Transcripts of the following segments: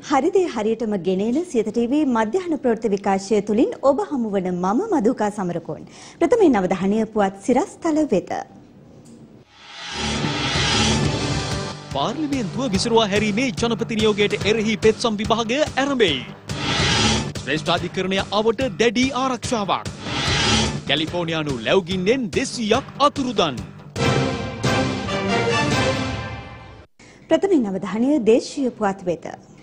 හරිදේ හරියටම ගෙනෙන සියත ටීවී මධ්‍යහන ප්‍රවෘත්ති විකාශය තුලින් ඔබ හමුවන මම මදුකා සමරකෝන්. ප්‍රථමයෙන් අවධානය පුවත් සිරස්තල වෙත. පාර්ලිමේන්තුව විසිරුවා හැරීමේ ජනපති නියෝගයට එරෙහි පෙත්සම් විභාගය ආරම්භයි. ශ්‍රේෂ්ඨාධිකරණය අවට දැඩි ආරක්ෂාවක්. කැලිෆෝනියානු ලැබුගින්නෙන් 200ක් අතුරුදන්. ප්‍රථමයෙන් අවධානය දේශීය පුවත් වෙත.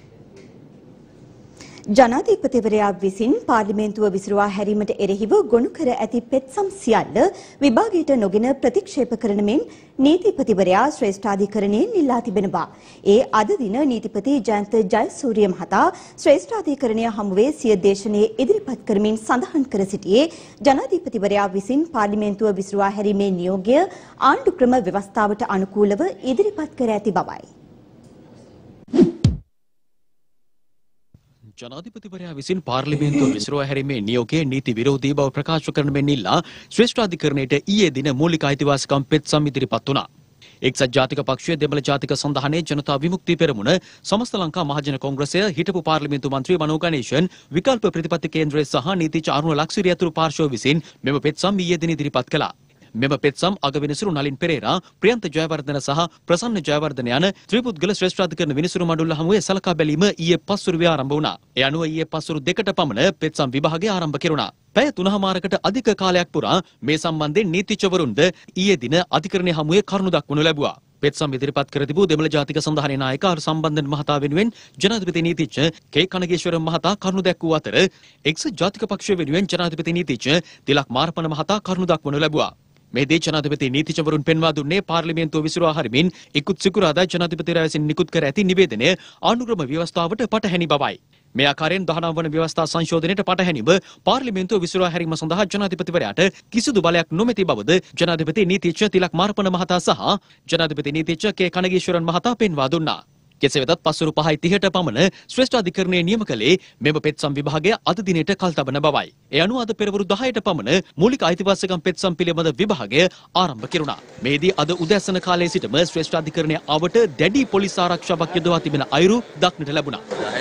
ජනාධිපතිවරයා විසින් පාර්ලිමේන්තුව විසිරුවා හැරීමට එරෙහිව ගොනු කර ඇති පෙත්සම් සියල්ල විභාගයට නොගෙන ප්‍රතික්ෂේප කරන මෙන් නීතිපතිවරයා ශ්‍රේෂ්ඨාධිකරණයෙන් ඉල්ලා තිබෙනවා. ඒ අද දින නීතිපති ජයන්ත ජයසූරිය මහතා ශ්‍රේෂ්ඨාධිකරණය හමුවේ සිය දේශනයේ ඉදිරිපත් කරමින් සඳහන් කර සිටියේ ජනාධිපතිවරයා විසින් පාර්ලිමේන්තුව විසිරුවා හැරීමේ නියෝගය ආණ්ඩු ක්‍රම ව්‍යවස්ථාවට අනුකූලව ඉදිරිපත් කර ඇති බවයි. ජනාධිපතිවරයා විසින් පාර්ලිමේන්තුව විසිරුවා හැරීමේ නියෝගයේ නීති විරෝධී බව ප්‍රකාශ කරන මෙන් ඉල්ලා ශ්‍රේෂ්ඨාධිකරණයට ඊයේ දින මූලික අයිතිවාසිකම් පෙත්සම් ඉදිරිපත් වුණා. එක්සත් ජාතික පක්ෂය දෙමළ ජාතික සන්ධානයේ ජනතා විමුක්ති පෙරමුණ සමස්ත ලංකා මහජන කොංග්‍රසය හිටපු පාර්ලිමේන්තු මන්ත්‍රී මනෝ ගණේෂන් විකල්ප ප්‍රතිපත්ති කේන්ද්‍රය සහ නීතිඥ අරුණ ලක්සිරිය ඇතුළු පාර්ශ්ව විසින් මෙම පෙත්සම් ඊයේ දින ඉදිරිපත් කළා. මෙම පෙත්සම් අගවිනිසුරු නලින් පෙරේරා, ප්‍රියන්ත ජයවර්ධන සහ ප්‍රසන්න ජයවර්ධන යන ත්‍රිපුද්ගල ශ්‍රේෂ්ඨාධිකරණ විනිසුරු මණ්ඩල හමුවේ සලකා බැලීම ඊයේ පස්වරුවේ ආරම්භ වුණා. ඒ අනුව ඊයේ පස්වරු 2ට පමණ පෙත්සම් විභාගය ආරම්භ කෙරුණා. පැය 3මාරකට අධික කාලයක් පුරා මේ සම්බන්ධයෙන් නීතිඥවරුන්ද ඊයේ දින අධිකරණය හමුවේ කරුණු දක්වනු ලැබුවා. පෙත්සම් ඉදිරිපත් කර තිබූ දෙමළ ජාතික සන්ධානයේ නායක ආර් සම්බන්ධන් මහතා වෙනුවෙන් ජනාධිපති නීතිඥ කේ කනගේශ්වරම් මහතා කරුණු දැක්වූ අතර එක්සත් ජාතික පක්ෂය වෙනුවෙන් ජනාධිපති නීතිඥ තිලක් මාරපන මහතා කරුණු දක්වනු ලැබුවා. මේ ජනාධිපති නීතිඥවරුන් පෙන්වා දුන්නේ පාර්ලිමේන්තුව විසිරුවා හැරීමෙන් ඉක්ුත් සිකුරාදා ජනාධිපතිවරයා විසින් නිකුත් කර ඇති නිවේදනය ආණ්ඩුක්‍රම ව්‍යවස්ථාවට පටහැනි බවයි. මේ ආකාරයෙන් 19 වන ව්‍යවස්ථා සංශෝධනයට පටහැනිව පාර්ලිමේන්තුව විසිරුවා හැරීම සඳහා ජනාධිපතිවරයාට කිසිදු බලයක් නොමැති බවද ජනාධිපති නීතිඥ තිලක් මාරපන මහතා සහ ජනාධිපති නීතිඥ කේ කනගේශ්වරන් මහතා පෙන්වා දුන්නා. කෙසේ වෙතත් පස්වරු 5:30ට පමණ ශ්‍රේෂ්ඨාධිකරණයේ නියම කළේ මෙම පෙත්සම් විභාගය අද දිනේට කල්තබන බවයි. ඒ අනුව අද පෙරවරු 10ට පමණ මූලික අයිතිවාසිකම් පෙත්සම් පිළිබඳ විභාගය ආරම්භ කෙරුණා. මේදී අද උදෑසන කාලයේ සිටම ශ්‍රේෂ්ඨාධිකරණය අවට දැඩි පොලිස් ආරක්ෂාවක් යොදවා තිබෙන අයුරු දක්නට ලැබුණා.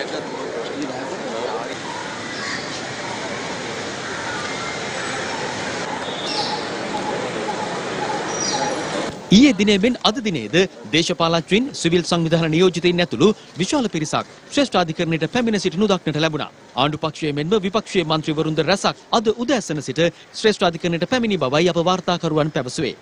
ඊයේ දිනේ මෙන් අද දිනේද දේශපාලඥයින් සිවිල් සංවිධාන නියෝජිතයින් ඇතුළු විශාල පිරිසක් ශ්‍රේෂ්ඨාධිකරණයට පැමිණ සිටිනු දක්නට ලැබුණා. ආණ්ඩු පක්ෂයේ මෙන්ම විපක්ෂයේ මන්ත්‍රීවරුන්ද රැසක් අද උදෑසන සිට ශ්‍රේෂ්ඨාධිකරණයට පැමිණි බවයි අප වාර්තාකරුවන් පැවසුවේ.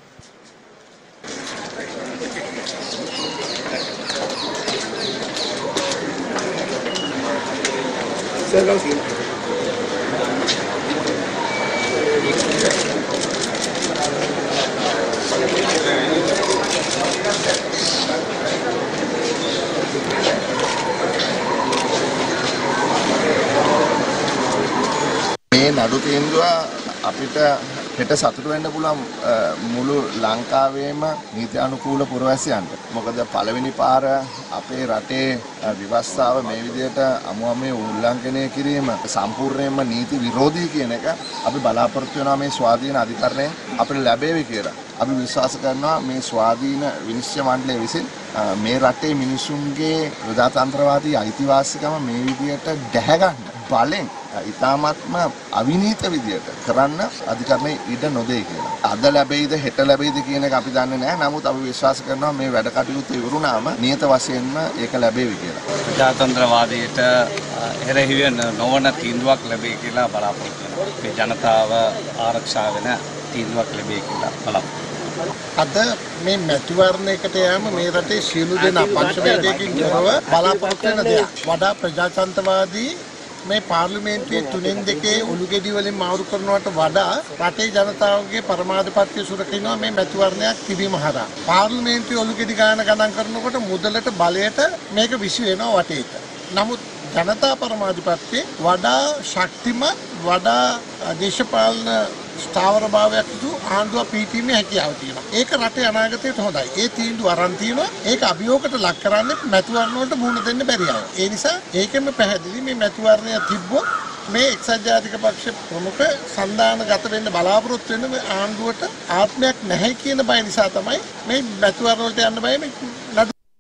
නඩු තීන්දුව අපිට හෙට සතුටු වෙන්න පුළුවන් මුළු ලංකාවේම නීත්‍යානුකූල පුරවැසියන්ට. මොකද පළවෙනි පාර අපේ රටේ ව්‍යවස්ථාව මේ විදිහට අමුමේ උල්ලංඝනය කිරීම සම්පූර්ණයෙන්ම නීති විරෝධී කියන එක අපි බලාපොරොත්තු වෙනවා මේ ස්වාධීන අධිකරණයෙන් අපිට ලැබෙවි කියලා. අපි විශ්වාස කරනවා මේ ස්වාධීන විනිශ්චය මණ්ඩලය විසින් මේ රටේ මිනිසුන්ගේ ප්‍රජාතන්ත්‍රවාදී අයිතිවාසිකම මේ විදිහට ගැහැගන්න බලෙන් ඉතාමත්ම අවිනීත විදියට කරන්න අධිකරණය ඉඩ නොදෙයි කියලා. අද ලැබෙයිද හෙට ලැබෙයිද කියන එක අපි දන්නේ නැහැ. නමුත් අපි විශ්වාස කරනවා මේ වැඩ කටයුතු ඉවරුනාම නියත වශයෙන්ම ඒක ලැබෙවි කියලා. ප්‍රජාතන්ත්‍රවාදයට එරෙහිව නොවන තීන්දුවක් ලැබෙයි කියලා බලාපොරොත්තු වෙනවා. මේ ජනතාව ආරක්ෂා වෙන තීන්දුවක් ලැබෙයි කියලා බලාපොරොත්තු. අද මේ මැතිවරණයකට යෑම මේ රටේ සියලු දෙනා පක්ෂ වේදයකින් යුරව බලාපොරොත්තු වෙන දෙයක්. වඩා ප්‍රජාතන්ත්‍රවාදී මේ පාර්ලිමේන්තුවේ 3-2 ඔලුගෙඩි වලින් මාරු කරනවට වඩා රටේ ජනතාවගේ පරමාධිපත්‍ය සුරකින්නවා මේ මැතිවරණයක් තිබීම හරහා. පාර්ලිමේන්තුවේ ඔලුගෙඩි ගණන් කරනකොට මුදලට බලයට මේක විසි වෙනවා වටේට. නමුත් ජනතා පරමාධිපත්‍යයේ වඩා ශක්තිමත් වඩා දේශපාලන ස්ථාවරභාවයක් යුතු ආණ්ඩුවක් පිහිටීමේ හැකියාව තියෙනවා. ඒක රටේ අනාගතයට හොඳයි. ඒ තීන්දුව අරන් තියෙනවා. ඒක අභියෝගකට ලක් කරන්නේ මැතිවරණ වලට මුහුණ දෙන්න බැරි අය. ඒ නිසා ඒකෙම පැහැදිලි මේ මැතිවරණය තිබ්බොත් මේ එක්සත් ජාතික පක්ෂ ප්‍රමුඛ සන්දානගත වෙන්න බලාපොරොත්තු වෙන මේ ආණ්ඩුවට ආත්මයක් නැහැ කියන බය නිසා තමයි මේ මැතිවරණ වලට යන්න බය මේ නඩු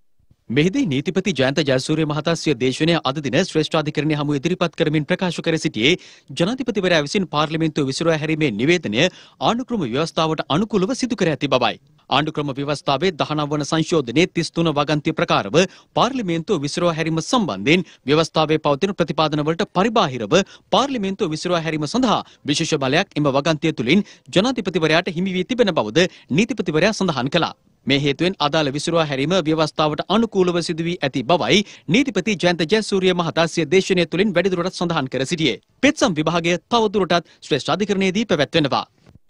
මෙහිදී නීතිපති ජයන්ත ජයසූරිය මහතා සිය දේශනය අද දින ශ්‍රේෂ්ඨාධිකරණය හමු ඉදිරිපත් කරමින් ප්‍රකාශ කර සිටියේ ජනාධිපතිවරයා විසින් පාර්ලිමේන්තුව විසිරුවා හැරීමේ නිවේදනය ආණ්ඩුක්‍රම ව්‍යවස්ථාවට අනුකූලව සිදු කර ඇති බවයි. ආණ්ඩුක්‍රම ව්‍යවස්ථාවේ 19 වන සංශෝධනයේ 33 වගන්තිය ප්‍රකාරව පාර්ලිමේන්තුව විසිරුවා හැරීම සම්බන්ධයෙන් ව්‍යවස්ථාවේ පවතින ප්‍රතිපාදනවලට පරිබාහිරව පාර්ලිමේන්තුව විසිරුවා හැරීම සඳහා විශේෂ බලයක් එම වගන්තිය තුළින් ජනාධිපතිවරයාට හිමි වී තිබෙන බවද නීතිපතිවරයා සඳහන් කළා. මේ හේතුවෙන් අදාළ විසිරුවා හැරීම ව්‍යවස්ථාවට අනුකූලව සිදු වී ඇති බවයි නීතිපති ජයන්ත ජයසූරිය මහතා සිය දේශනය තුළින් වැඩිදුරටත් සඳහන් කර සිටියේ. පෙත්සම් විභාගය තවදුරටත් ශ්‍රේෂ්ඨාධිකරණයේදී පැවැත්වෙනවා.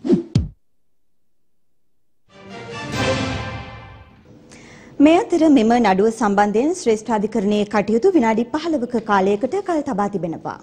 මේ අතර මෙම නඩුව සම්බන්ධයෙන් ශ්‍රේෂ්ඨාධිකරණයේ කටයුතු විනාඩි 15ක කාලයකට කල් තබා තිබෙනවා.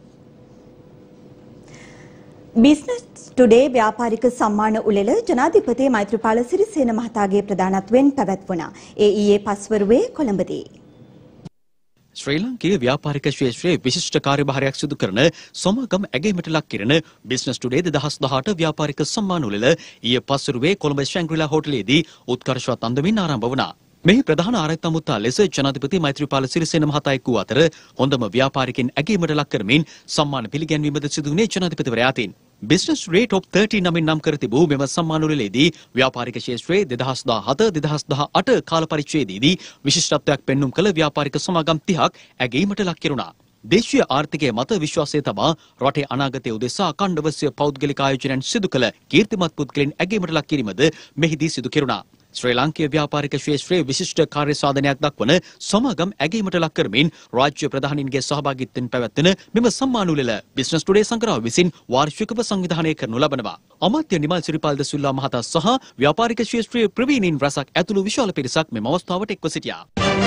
බිස්නස් ටුඩේ ව්‍යාපාරික සම්මාන උළෙල ජනාධිපති මෛත්‍රීපාල සිරිසේන මහතාගේ ප්‍රධානත්වයෙන් පැවැත්වුණා. ඒ ඊයේ පස්වරුවේ කොළඹදී. ශ්‍රී ලංකීය ව්‍යාපාරික ක්ෂේත්‍රයේ විශිෂ්ට කාර්යභාරයක් සිදු කරන සමාගම් ඇගයීමට ලක් කෙරෙන බිස්නස් ටුඩේ 2018 ව්‍යාපාරික සම්මාන උළෙල ඊයේ පස්වරුවේ කොළඹ ශැංග්‍රීලා හෝටලයේදී උත්කර්ෂවත් අන්දමින් ආරම්භ වුණා. මෙහි ප්‍රධාන ආරාධිත අමුත්තා ලෙස ජනාධිපති මෛත්‍රීපාල සිරිසේන මහතා එක් වූ අතර හොඳම ව්‍යාපාරිකයින් ඇගයීමට ලක් කරමින් සම්මාන පිළිගැන්වීමද සිදු වුණේ ජනාධිපතිවරයා අතින්. බිස්නස් ටුඩේ ටොප් 30 නමින් නම් කර තිබූ මෙම සම්මාන උළෙලේදී ව්‍යාපාරික ක්ෂේත්‍රයේ 2017-2018 කාල පරිච්ඡේදයේදී විශිෂ්ටත්වයක් පෙන්눔 කළ ව්‍යාපාරික සමාගම් 30ක් ඇගයීමට ලක් කෙරුණා. දේශීය ආර්ථිකයේ මත විශ්වාසය තබා රටේ අනාගතය උදෙසා අඛණ්ඩව පෞද්ගලික ආයෝජනයන් සිදු කළ කීර්තිමත් පුද්ගලයන් ඇගයීමට ලක් කිරීමද මෙහිදී සිදු කෙරුණා. ශ්‍රී ලාංකීය ව්‍යාපාරික ක්ෂේත්‍රයේ විශිෂ්ට කාර්ය සාධනයක් දක්වන සමාගම් ඇගයීමට ලක් කරමින් රාජ්‍ය ප්‍රධානීන්ගේ සහභාගීත්වයෙන් පැවැත්වෙන මෙම සම්මාන උළෙල බිස්නස් ටුඩේ සංග්‍රහය විසින් වාර්ෂිකව සංවිධානය කරනු ලබනවා. අමාත්‍ය නිමල් සිරිපාල් ද සිල්වා මහතා සහ ව්‍යාපාරික ක්ෂේත්‍රයේ ප්‍රවීණයින් රැසක් ඇතුළු විශාල පිරිසක් මෙම අවස්ථාවට එක්ව සිටියා.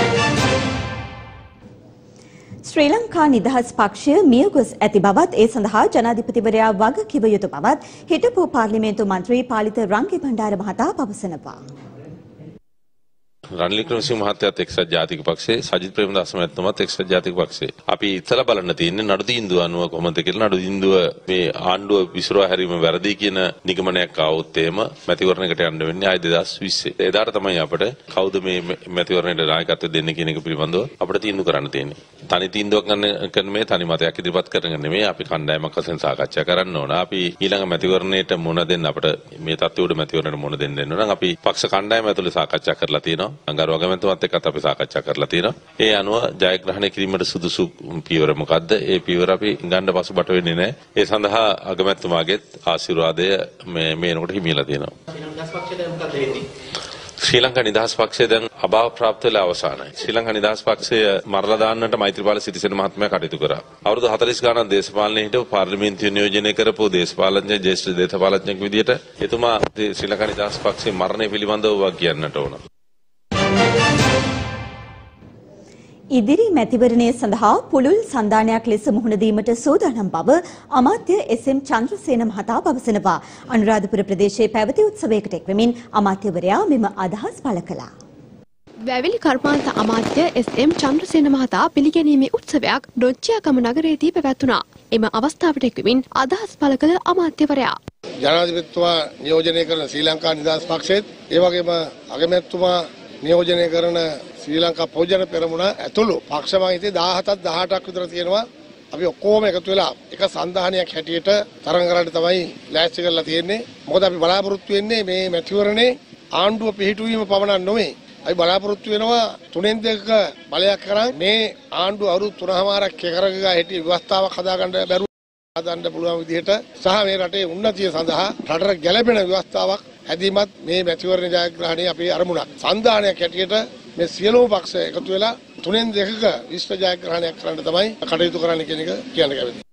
ශ්‍රී ලංකා නිදහස් පක්ෂය මියගොස් ඇති බවත් ඒ සඳහා ජනාධිපතිවරයා වග කිව යුතු බවත් හිටපු පාර්ලිමේන්තු මන්ත්‍රී පාලිත රංගේ බණ්ඩාර මහතා පවසනවා. රනිල් වික්‍රමසිංහ මහත්තයාත් එක්සත් ජාතික පක්ෂයේ සජිත් ප්‍රේමදාස මහත්මයාත් එක්සත් ජාතික පක්ෂයේ අපි ඉතලා බලන්න තියෙන්නේ නඩු තීන්දුව අනුව කොහොමද කියලා. නඩු තීන්දුව මේ ආණ්ඩුව විසිරුවා හැරීම වැරදි කියන නිගමනයක් ආවොත් එහෙම මැතිවරණයකට යන්න වෙන්නේ ආයි 2020. එදාට තමයි අපිට කවුද මේ මැතිවරණයට නායකත්වය දෙන්නේ කියන එක පිළිබඳව අපිට තීන්දුව කරන්න තියෙන්නේ. තනි තීන්දුවක් ගන්න මේ තනි මතයක් ඉදිරිපත් කරගෙන නෙමෙයි අපි කණ්ඩායමක් වශයෙන් සාකච්ඡා කරන්න ඕන. අපි ඊළඟ මැතිවරණයට මුණ දෙන්න අපිට මේ තත්ත්වයට මැතිවරණයට මුණ දෙන්න වෙනවා නම් අපි පක්ෂ කණ්ඩායම ඇතුළේ සාකච්ඡා කරලා තියෙනවා. අංගාරු අගමැතිතුමත් එක්කත් අපි සාකච්ඡා කරලා තියෙනවා. ඒ අනුව ජයග්‍රහණය කිරීමට සුදුසු පියවර මොකද්ද? ඒ පියවර අපි ගන්න පසුබට වෙන්නේ නැහැ. ඒ සඳහා අගමැතිතුමාගේත් ආශිර්වාදය මේ එනකොට හිමිලා තියෙනවා. ශ්‍රී ලංකා නිදහස් පක්ෂය දැන් අභාව ප්‍රාප්ත වෙලා අවසానයි. ශ්‍රී ලංකා නිදහස් පක්ෂය මරලා දාන්නට මෛත්‍රීපාල සිරිසේන මහත්මයා කටයුතු කරා. අවුරුදු 40 ගණන් දේශපාලනයේ හිටපු පාර්ලිමේන්තුව නියෝජනය කරපු දේශපාලඥ ජ්‍යෙෂ්ඨ දේශපාලඥයෙක් විදියට එතුමා ශ්‍රී ලංකා නිදහස් පක්ෂයේ මරණය පිළිබඳව වක් කියන්නට ඕන. ඉදිරි මැතිවරණය සඳහා පුළුල් සන්ධානයක් ලෙස මුහුණ දීමට සූදානම් බව අමාත්‍ය එස්.එම්. චන්ද්‍රසේන මහතා පවසනවා. අනුරාධපුර ප්‍රදේශයේ පැවති උත්සවයකට එක්වමින් අමාත්‍යවරයා මෙම අදහස් පළ කළා. වැවිලි කර්මාන්ත අමාත්‍ය එස්.එම්. චන්ද්‍රසේන මහතා පිළිගැනීමේ උත්සවයක් ඩොච්චියාගම නගරයේදී පැවැත්වුණා. එම අවස්ථාවට එක්වමින් අදහස් පළ කළ අමාත්‍යවරයා ජනාධිපතිතුමා නියෝජනය කරන ශ්‍රී ලංකා නිදහස් පක්ෂයේත් ඒ වගේම අගමැතිතුමා නියෝජනය කරන ශ්‍රී ලංකා පොජන පෙරමුණ ඇතුළු පක්ෂ මහිතේ 17ක් 18ක් විතර තියෙනවා. අපි ඔක්කොම එකතු වෙලා එක සන්ධානයක් හැටියට තරඟ කරන්න තමයි ලෑස්ති කරලා තියෙන්නේ. මොකද අපි බලාපොරොත්තු වෙන්නේ මේ මැතිවරණේ ආණ්ඩුව පිහිටුවීම පමණක් නෙවෙයි. අපි බලාපොරොත්තු වෙනවා 3න් 2ක බලයක් කරන් මේ ආණ්ඩුව අවුරුදු 3මාරක් කරගා හිටි ව්‍යවස්ථාවක් හදාගන්න බැරුව හදන්න පුළුවන් විදිහට සහ මේ රටේ උන්නතිය සඳහා රටට ගැළපෙන ව්‍යවස්ථාවක් හැදීමත් මේ මැතිවරණ ජයග්‍රහණයේ අපේ අරමුණක්. සන්ධානයක් හැටියට මේ සියලුම පක්ෂ එකතු වෙලා 3න් 2ක විශ්ව ජයග්‍රහණයක් කරන්න තමයි කටයුතු කරන්න කියන එක කියන්න කැමතියි.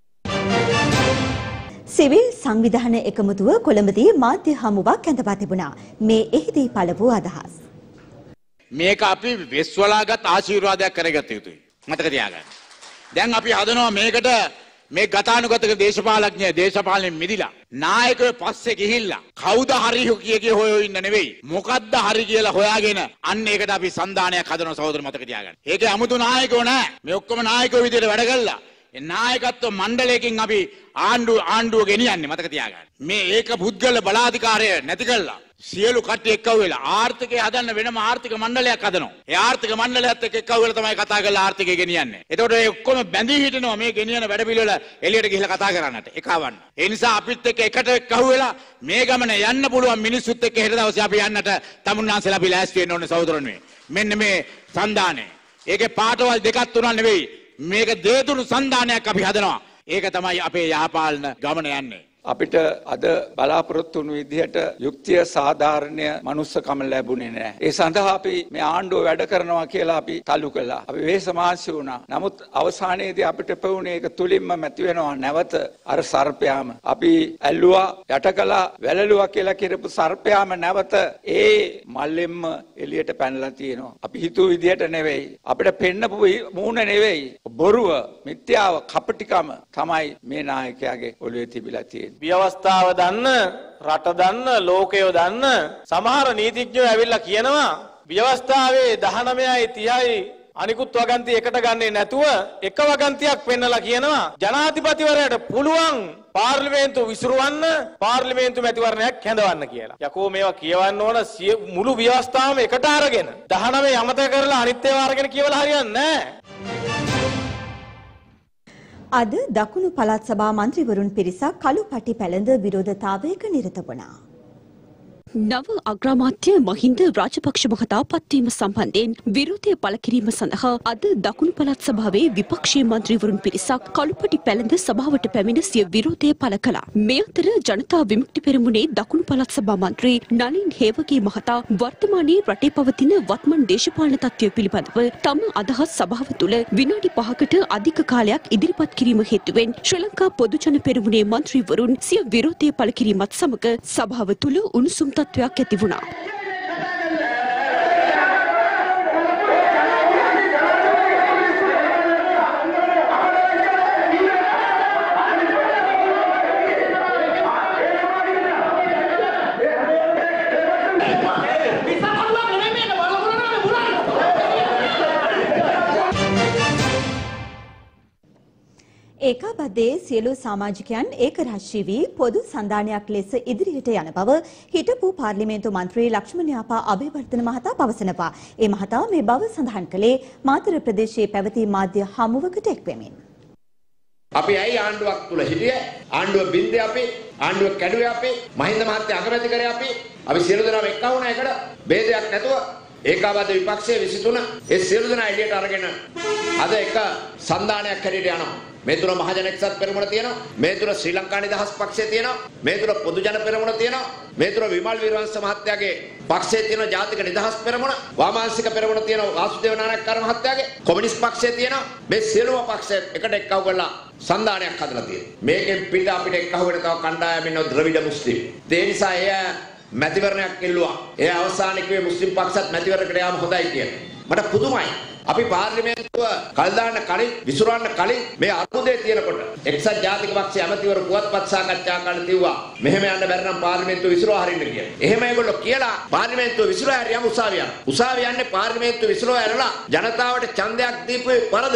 සිවිල් සංවිධාන එකමුතුව කොළඹදී මාධ්‍ය හමුවක් ඇඳපා තිබුණා. මේ එහිදී පළ වූ අදහස්. මේක අපි වෙස්වලාගත් ආශිර්වාදයක් කරගත යුතුයි. මතක තියාගන්න. දැන් අපි හදනවා මේකට මේ ගතානුගතක දේශපාලනයෙන් මිදිලා නායකයෝ පස්සේ ගිහිල්ලා කවුද හරි කිය හොයෝ ඉන්න නෙවෙයි මොකද්ද හරි කියලා හොයාගෙන අන්න ඒකට අපි සන්ධානයක් හදනවා සහෝදර මතක තියාගන්න. ඒකේ 아무තු නායකයෝ නැහැ. මේ ඔක්කොම නායකයෝ විදිහට වැඩ කළා. ඒ නායකත්ව මණ්ඩලයකින් අපි ආණ්ඩුව ගෙනියන්නේ මතක තියාගන්න. මේ ඒක පුද්ගල බලාධිකාරය නැති කළා සියලු කට්ටිය එක්කව වෙලා ආර්ථිකය හදන්න වෙනම ආර්ථික මණ්ඩලයක් හදනවා. ඒ ආර්ථික මණ්ඩලයත් එක්ක එක්කව වෙලා තමයි කතා කරලා ආර්ථිකය ගෙනියන්නේ. එතකොට ඒ ඔක්කොම බැඳී හිටිනවා මේ ගෙනියන වැඩ පිළිවෙල එළියට ගිහිල්ලා කතා කරන්නට එකවන්න. ඒ නිසා අපිත් එක්ක එකට එක්කව වෙලා මේ ගමන යන්න පුළුවන් මිනිස්සුත් එක්ක හෙට දවසේ අපි යන්නට තමුන්නාන්සලා අපි ලෑස්ති වෙන්න ඕනේ සහෝදරනේ. මෙන්න මේ සන්දානේ. ඒකේ පාටවල් දෙකක් තුනක් නෙවෙයි. මේක දේතුණු සන්දානයක් අපි හදනවා. ඒක තමයි අපේ යහපාලන ගමන යන්නේ. අපිට අද බලාපොරොත්තු වුණු විදිහට යුක්තිය සාධාරණ්‍ය මනුස්සකම ලැබුණේ නැහැ. ඒ සඳහා අපි මේ ආණ්ඩුව වැඩ කරනවා කියලා අපි තල්ලු කළා. අපි වේසමාංශ වුණා. නමුත් අවසානයේදී අපිට පෙවුනේ ඒක තුලින්ම මැති වෙනවා නැවත අර සර්පයාම. අපි ඇල්ලුවා යට කළා වැළලුවා කියලා කියපු සර්පයාම නැවත ඒ මල්ලෙන්ම එළියට පැනලා තියෙනවා. අපි හිතුව විදිහට නෙවෙයි. අපිට පෙන්නපු මූණ නෙවෙයි. බොරුව, මිත්‍යාව, කපටිකම තමයි මේ නායකයාගේ ඔළුවේ තිබිලා තියෙන්නේ. ව්‍යවස්ථාව දන්න, රට දන්න, ලෝකය දන්න සමහර නීතිඥයෝ ඇවිල්ලා කියනවා ව්‍යවස්ථාවේ 19යි 30යි අනිකුත් වගන්ති එකට ගන්නේ නැතුව එක වගන්තියක් පෙන්නලා කියනවා ජනාධිපතිවරයාට පුළුවන් පාර්ලිමේන්තුව විසිරවන්න පාර්ලිමේන්තු මැතිවරණයක් හැඳවන්න කියලා. යකෝ මේවා කියවන්න ඕන මුළු ව්‍යවස්ථාවම එකට අරගෙන 19 අමතක කරලා අනිත් ඒවා අරගෙන කියවලා හරියන්නේ නැහැ. අද දකුණු පළාත් සභා මන්ත්‍රීවරුන් පිරිසක් කළු පටි පැළඳ විරෝධතාවයක නිරත වුණා. නව අග්‍රාමාත්‍ය මහින්ද රාජපක්ෂ මහතා පත්වීම සම්බන්ධයෙන් විරෝධය පළ කිරීම සඳහා අද දකුණු පළාත් සභාවේ විපක්ෂීය මන්ත්‍රීවරුන් පිරිසක් කළුපටි පැළඳ සභාවට පැමිණ සිය විරෝධය පළ කළා. මේ අතර ජනතා විමුක්ති පෙරමුණේ දකුණු පළාත් සභා මන්ත්‍රී නලින් හේවගේ මහතා වර්තමානයේ රටේ පවතින වත්මන් දේශපාලන තත්ත්වය පිළිබඳව තම අදහස් සභාව තුළ විනාඩි 5කට අධික කාලයක් ඉදිරිපත් කිරීම හේතුවෙන් ශ්‍රී ලංකා පොදු ජන පෙරමුණේ මන්ත්‍රීවරුන් සිය විරෝධය පළ කිරීමත් සමග සභාව තුළ උණුසුම් තත්ත්වයක් ඇති වුණා. ඒකාබද්ධයේ සියලු සමාජිකයන් ඒකරාශී වී පොදු සන්ධානයක් ලෙස ඉදිරියට යන බව හිටපු පාර්ලිමේන්තු මන්ත්‍රී ලක්ෂ්මණයාපා අබේවර්ධන මහතා පවසනවා. ඒ මහතා මේ බව සඳහන් කළේ මාතර ප්‍රදේශයේ පැවති මාධ්‍ය හමුවකට එක්වෙමින්. අපි ඇයි ආණ්ඩුවක් තුල හිටියේ? ආණ්ඩුව බින්දේ අපි, ආණ්ඩුව කැඩුවේ අපි, මහින්ද මහත්තයා අගමැති කරේ අපි සියලු දෙනාම එක්ක වුණා එකට ભેදයක් නැතුව ඒකාබද්ධ විපක්ෂයේ 23 ඒ සියලු දෙනා එළියට අරගෙන අද එක සන්ධානයක් හැටියට යනවා. මේ තුන මහජන එක්සත් පෙරමුණ තියෙනවා. මේ තුන ශ්‍රී ලංකා නිදහස් පක්ෂය තියෙනවා. මේ තුන පොදු ජන පෙරමුණ තියෙනවා. මේ තුන විමල් වීරවංශ මහත්තයාගේ පක්ෂයේ තියෙන ජාතික නිදහස් පෙරමුණ, වාමාංශික පෙරමුණ තියෙනවා වාසුදේව නානායක්කාර මහත්තයාගේ, කොමියුනිස්ට් පක්ෂය තියෙනවා. මේ සියලුම පක්ෂ එකට එක්කව කරලා සන්ධානයක් හදලා තියෙනවා. මේකෙන් පිට අපිට එක්කව වෙන තව කණ්ඩායම් ඉන්නවා ද්‍රවිඩ මුස්ලිම්. ඒ නිසා එය මැතිවරණයක් කෙල්ලුවා. ඒ අවසානයේ කිව්වේ මුස්ලිම් පක්ෂත් මැතිවරණයකට යාම හොඳයි කියලා. මට පුදුමයි. අපි පාර්ලිමේන්තුව කල් දාන්න කලින් විසුරවන්න කලින් මේ අරුදේ තියෙනකොට එක්සත් ජාතික පක්ෂයේ ඇමතිවරු පුවත්පත් සාකච්ඡා කරන්න තියුවා මෙහෙම යන්න බැරි නම් පාර්ලිමේන්තුව විසුරවා හරින්න කියලා. එහෙම ඒගොල්ලෝ කියලා පාර්ලිමේන්තුව විසුරවා හරියම උසාවිය යනවා. උසාවිය යන්නේ පාර්ලිමේන්තුව විසුරවා ඇරලා ජනතාවට ඡන්දයක් දීපු වරද.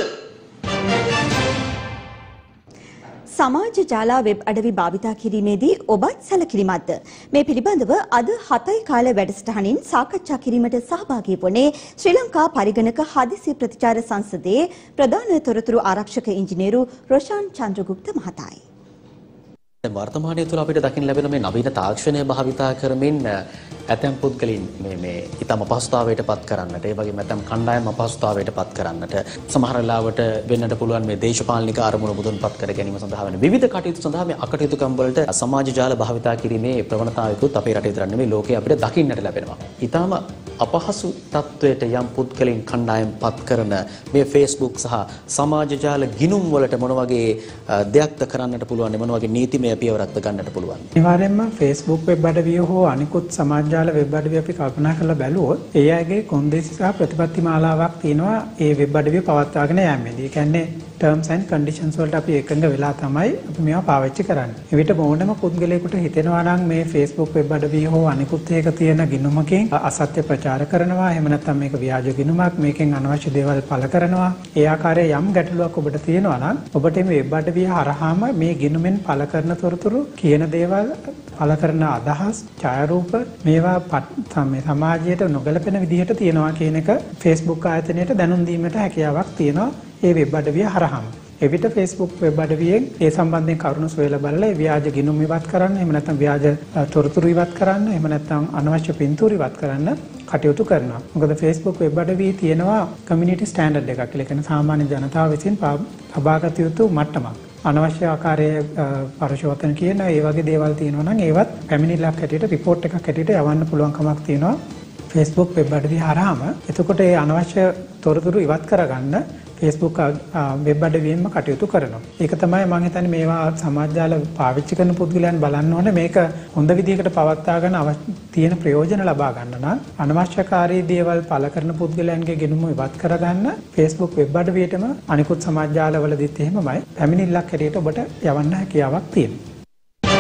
සමාජ ජාල වෙබ් අඩවි භාවිතා කිරීමේදී ඔබත් සැලකිලිමත්ද? මේ පිළිබඳව අද 7යි කාල වැඩසටහනින් සාකච්ඡා කිරීමට සහභාගී වුණේ ශ්‍රී ලංකා පරිගණක හදිසි ප්‍රතිචාර සංසදයේ ප්‍රධාන තොරතුරු ආරක්ෂක ඉංජිනේරු රොෂාන් චන්ද්‍රගුප්ත මහතායි. වර්තමානයේ තුල අපිට දකින්න ලැබෙන මේ නවීන තාක්ෂණය භාවිතා කරමින් ඇතැම් පුද්ගලයන් මේ ඊටම අපහසුතාවයට පත් කරන්නට, ඒ වගේම ඇතැම් කණ්ඩායම් අපහසුතාවයට පත් කරන්නට, සමහර වෙලාවට වෙන්නට පුළුවන් මේ දේශපාලනික අරමුණු මුදුන්පත් කර ගැනීම සඳහා වෙන විවිධ කටයුතු සඳහා මේ අකටයුතුකම් වලට සමාජ ජාල භාවිතා කිරීමේ ප්‍රවණතාවයකුත් අපේ රටේ විතර නෙමෙයි ලෝකයේ අපිට දකින්නට ලැබෙනවා. ඊටම අපහසු තත්වයට යම් පුද්ගලයන් කණ්ඩායම් පත් කරන මේ Facebook සහ සමාජ ජාල ගිණුම් වලට මොන වගේ දෙයක්ද කරන්නට පුළුවන්, මොන වගේ නීතිමය පියවරක්ද ගන්නට පුළුවන්? අනිවාර්යයෙන්ම Facebook වෙබ් අඩවිය හෝ අනිකුත් සමාජ ජාල වෙබ් අඩවිය අපි කල්පනා කරලා බැලුවොත් ඒ අයගේ කොන්දේසි සහ ප්‍රතිපත්ති මාලාවක් තියෙනවා ඒ වෙබ් අඩවිය පවත්වාගෙන යෑමේදී. ඒ කියන්නේ terms and conditions වලට අපි එකඟ වෙලා තමයි අපි මේවා පාවිච්චි කරන්නේ. එවිට ඕනම පුද්ගලයෙකුට හිතෙනවා නම් මේ Facebook වෙබ් අඩවිය හෝ අනිකුත් එක තියෙන ගිණුමකින් අසත්‍ය ප්‍රචාර කරනවා, එහෙම නැත්නම් මේක ව්‍යාජ ගිණුමක්, මේකෙන් අනවශ්‍ය දේවල් පළ කරනවා, ඒ ආකාරයේ යම් ගැටලුවක් ඔබට තියෙනවා නම් ඔබට මේ වෙබ් අඩවිය හරහාම මේ ගිණුමෙන් පළ කරන තොරතුරු කියන දේවල් පළ කරන අදහස්, ඡායාරූප මේවා සමාජයට නොගැලපෙන විදිහට තියනවා කියන එක Facebook ආයතනයට දැනුම් දීමට හැකියාවක් තියෙනවා ඒ වෙබ් අඩවිය හරහාම. එවිට Facebook වෙබ් අඩවියෙන් ඒ සම්බන්ධයෙන් කරුණු සොයලා බලලා ඒ ව්‍යාජ ගිණුම් ඉවත් කරන්න, එහෙම නැත්නම් ව්‍යාජ තොරතුරු ඉවත් කරන්න, එහෙම නැත්නම් අනවශ්‍ය පින්තූර ඉවත් කරන්න කටයුතු කරනවා. මොකද Facebook වෙබ් අඩවියේ තියෙනවා කමියුනිටි ස්ටෑන්ඩඩ් එකක් කියලා කියන සාමාන්‍ය ජනතාව විසින් ලබාගත යුතු මට්ටමක්. අනවශ්‍ය ආකාරයේ පරශෝතන කියන ඒ වගේ දේවල් තියෙනවා නම් ඒවත් පැමිණිල්ලක් හැටියට රිපෝට් එකක් හැටියට යවන්න පුළුවන් කමක් තියෙනවා Facebook වෙබ් අඩවිය හරහාම. එතකොට ඒ අනවශ්‍ය තොරතුරු ඉවත් කරගන්න Facebook වෙබ් අඩවියෙන්ම කටයුතු කරනවා. ඒක තමයි මම හිතන්නේ මේවා සමාජ ජාල පාවිච්චි කරන පුද්ගලයන් බලන්න ඕනේ මේක හොඳ විදිහකට පවත්වාගෙන තියෙන ප්‍රයෝජන ලබා ගන්න නම් අනවශ්‍යකාරී දේවල් පළ කරන පුද්ගලයන්ගේ ගෙනුම ඉවත් කරගන්න Facebook වෙබ් අඩවියටම අනිකුත් සමාජ ජාලවලදීත් එහෙමමයි පැමිණිල්ලක් හැටියට ඔබට යවන්න හැකියාවක් තියෙනවා.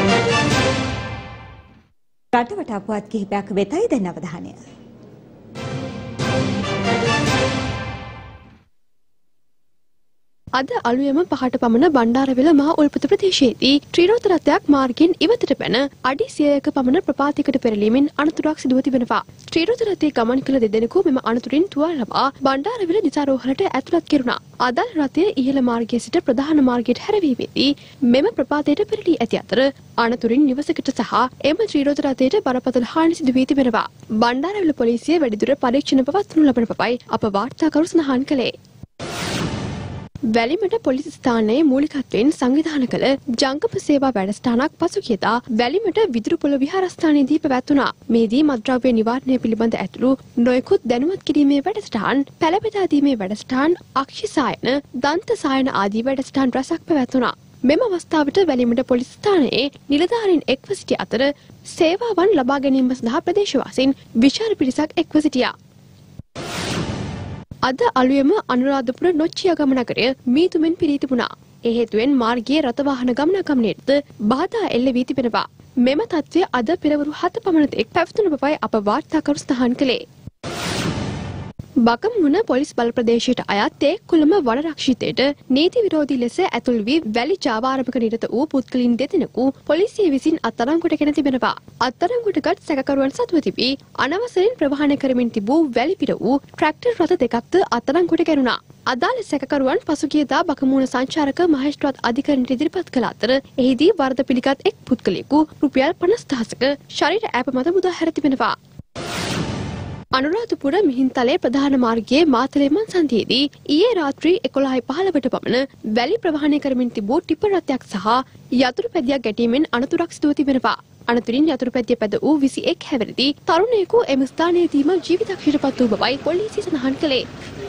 රටවට අපවත් කිහිපයක් වෙතයි දැන් අවධානය. අද අලුයම 5ට පමණ බණ්ඩාරවෙල මහා උල්පත ප්‍රදේශයේදී ත්‍රිරෝද රථයක් මාර්ගයෙන් ඉවතට පැන අඩි 100ක පමණ ප්‍රපාතයකට පෙරලීමෙන් අනතුරක් සිදුව තිබෙනවා. ත්‍රිරෝද රථයේ ගමන් කළ දෙදෙනෙකු මෙම අනතුරින් තුවාල ලබා බණ්ඩාරවෙල දිසාරෝහණට ඇතුළත් කෙරුණා. අදාළ රථය ඉහළ මාර්ගයේ සිට ප්‍රධාන මාර්ගයට හැරවීමේදී මෙම ප්‍රපාතයට පෙරළී ඇති අතර අනතුරින් නිවසකට සහ එම ත්‍රිරෝද රථයට බරපතල හානි සිදු වී තිබෙනවා. බණ්ඩාරවෙල පොලිසිය වැඩිදුර පරීක්ෂණ පවත්වනු ලබන බවයි අප වාර්තාකරු සඳහන් කළේ. වැලිමට පොලිස් ස්ථානයේ මූලිකත්වයෙන් සංවිධානය කළ ජංගම සේවා වැඩසටහනක් පසුගියදා වැලිමට විදුරුපොළ විහාරස්ථානයේදී පැවැත්වුණා. මේදී මත්ද්‍රව්‍ය නිවාරණය පිළිබඳ ඇතුළු නොයෙකුත් දැනුවත් කිරීමේ වැඩසටහන්, පැළබෙදා දීමේ වැඩසටහන්, අක්ෂි සායන, දන්ත සායන ආදී වැඩසටහන් රැසක් පැවැත්වුණා. මෙම අවස්ථාවට වැලිමට පොලිස් ස්ථානයේ නිලධාරීන් එක්ව සිටි අතර සේවාවන් ලබා ගැනීම සඳහා ප්‍රදේශවාසීන් විශාල පිරිසක් එක්ව සිටියා. අද අලුයම අනුරාධපුර නොච්චියාගම නගරය මීදුමෙන් පිරී තිබුණා. ඒ හේතුවෙන් මාර්ගයේ රථ වාහන ගමනාගමනයේද බාධා එල්ල වී තිබෙනවා. මෙම තත්ත්වය අද පෙරවරු 7 පමණ තෙක් පැවතුණු බවයි අප වාර්තාකරු සඳහන් කළේ. බකමුණ පොලිස් බල ප්‍රදේශයට අයත් තේක්කුළම වනරක්ෂිතයට නීති විරෝධී ලෙස ඇතුල් වී වැලි ජාවාරමක නිරත වූ පුද්ගලයන් දෙදෙනෙකු පොලිසිය විසින් අත්අඩංගුවට ගෙන තිබෙනවා. අත්අඩංගුවටගත් සැකකරුවන් සතුව තිබී අනවසරින් ප්‍රවාහනය කරමින් තිබූ වැලි පිර වූ ට්‍රැක්ටර් රථ දෙකක්ද අත්අඩංගුවට ගැනුණා. අදාළ සැකකරුවන් පසුගියදා බකමුණ සංචාරක මහේස්ත්‍රාත් අධිකරණයට ඉදිරිපත් කළ අතර එහිදී වරද පිළිගත් එක් පුද්ගලයෙකු රුපියල් 50,000ක ශරීර ඈප මත මුදා හැර තිබෙනවා. අනුරාධපුර මිහින්තලේ ප්‍රධාන මාර්ගයේ මාතලේ මන්සන්තියේදී ඊයේ රාත්‍රී 11:15ට පමණ වැලි ප්‍රවාහනය කරමින් තිබූ ටිපර් රථයක් සහ යතුරු පැදියක් ගැටීමෙන් අනතුරක් සිදුව තිබෙනවා. අනතුරින් යතුරු පැදිය පැද වූ 21 හැවිරිදි තරුණයෙකු එම ස්ථානයේදීම ජීවිතක්ෂයට පත් වූ බවයි පොලිසිය සඳහන් කළේ.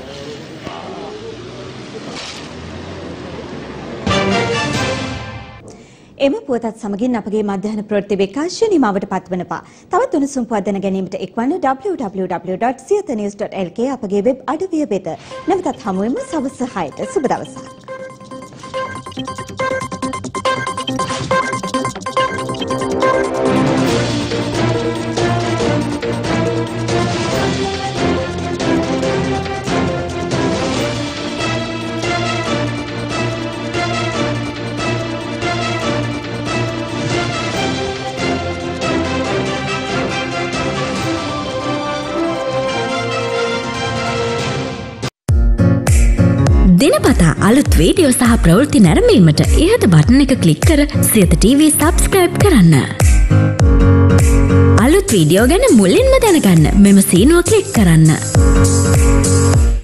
එම පුවතත් සමගින් අපගේ මධ්‍යහන ප්‍රවෘත්ති විකාශය නිමවට පත්වනවා. තවත් උණුසුම් පුවත් දැන ගැනීමට එක්වන්න www.siyathnews.lk අපගේ වෙබ් අඩවිය වෙත. නැවතත් හමුවෙමු සවස් 6ට. සුබ දවසක්. දිනපතා අලුත් වීඩියෝ සහ ප්‍රවෘත්ති නැරඹීමට ඉහත බටන් එක ක්ලික් කර සියත TV සබ්ස්ක්‍රයිබ් කරන්න. අලුත් වීඩියෝ ගැන මුලින්ම දැනගන්න මෙම සීනුව ක්ලික් කරන්න.